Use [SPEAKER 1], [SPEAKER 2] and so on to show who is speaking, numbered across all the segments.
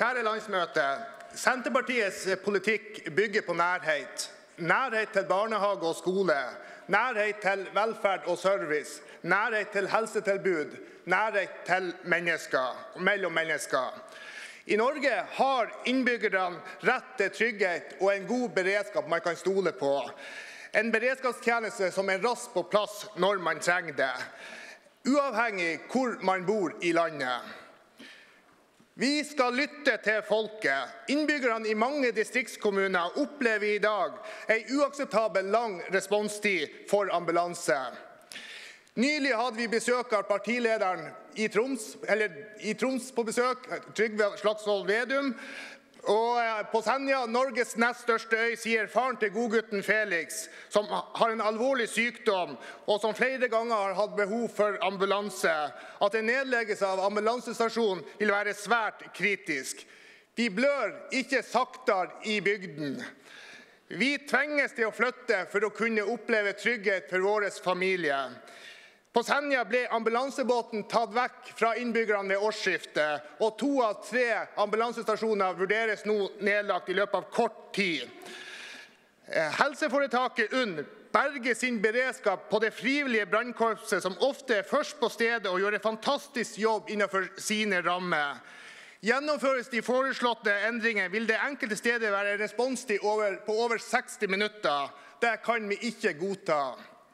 [SPEAKER 1] Kjære landsmøte, Senterpartiets politikk bygger på nærhet. Nærhet til barnehage og skole, nærhet til velferd og service, nærhet til helsetilbud, nærhet til mennesker, mellom mennesker. I Norge har innbyggerne rett til trygghet og en god beredskap man kan stole på. En beredskapstjeneste som er raskt på plass når man trenger det, uavhengig hvor man bor i landet. Vi skal lytte til folket. Innbyggerne i mange distriktskommuner opplever i dag en uakseptabel lang responstid for ambulanse. Nylig hadde vi besøk av partilederen i Troms på besøk, Trygve Slagsvold Vedum. Og på Senja, Norges nest største øy, sier faren til godgutten Felix, som har en alvorlig sykdom og som flere ganger har hatt behov for ambulanse, at en nedleggelse av ambulansestasjonen vil være svært kritisk. Vi blør ikke saktere i bygden. Vi tvinges til å flytte for å kunne oppleve trygghet for vår familie. På Senja ble ambulansebåten tatt vekk fra innbyggerne ved årsskiftet, og 2 av 3 ambulansestasjoner vurderes nå nedlagt i løpet av kort tid. Helseforetaket UNN berger sin beredskap på det frivillige brannkorpset, som ofte er først på stedet og gjør en fantastisk jobb innenfor sine rammer. Gjennomføres de foreslåtte endringer, vil det enkelte stedet være responstid på over 60 minutter. Det kan vi ikke godta.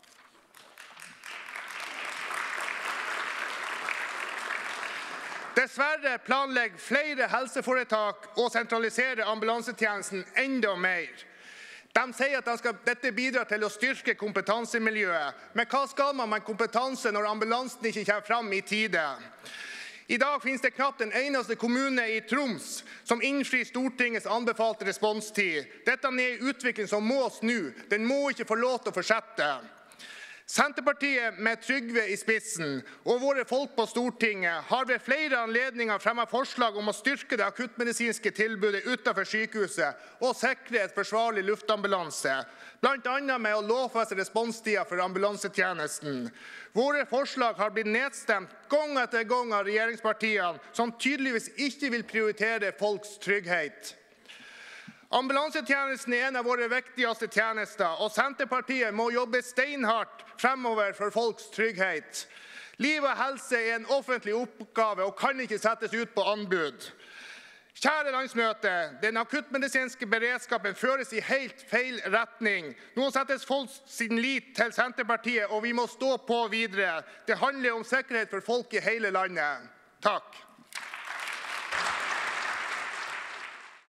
[SPEAKER 1] Dessverre planlegger flere helseforetak å sentralisere ambulansetjenesten enda mer. De sier at dette bidrar til å styrke kompetansemiljøet. Men hva skal man med kompetanse når ambulansen ikke kommer fram i tide? I dag finnes det knapt en eneste kommune i Troms som innfrir Stortingets anbefalte responstid. Dette er en utvikling som må snu. Den må ikke få lov til å fortsette. Senterpartiet med Trygve i spissen og våre folk på Stortinget har ved flere anledninger fremmet forslag om å styrke det akuttmedisinske tilbudet utenfor sykehuset og sikre et forsvarlig luftambulanse, blant annet med å lovfeste responstider for ambulansetjenesten. Våre forslag har blitt nedstemt gang etter gang av regjeringspartiene, som tydeligvis ikke vil prioritere folks trygghet. Ambulansetjenesten er en av våre viktigste tjenester, og Senterpartiet må jobbe steinhardt fremover for folks trygghet. Liv og helse er en offentlig oppgave og kan ikke settes ut på anbud. Kjære landsmøte, den akuttmedisinske beredskapen føres i helt feil retning. Nå settes folk sin lit til Senterpartiet, og vi må stå på videre. Det handler om sikkerhet for folk i hele landet. Takk.